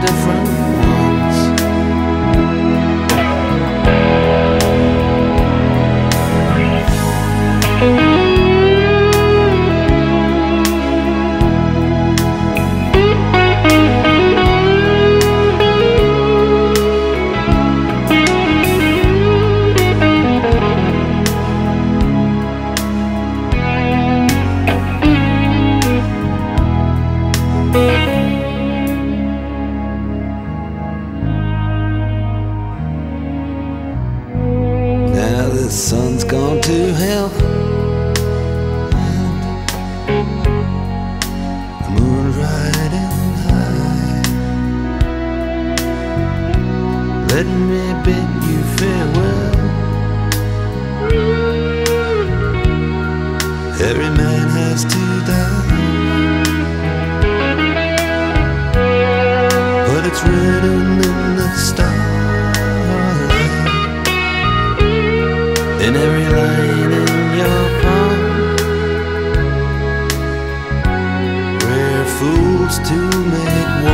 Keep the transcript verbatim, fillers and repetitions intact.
different ones. Now the sun's gone to hell, and the moon's riding high. Let me bid you farewell. Every man has to die, but it's written in the stars, in every line in your palm. We're fools to make war.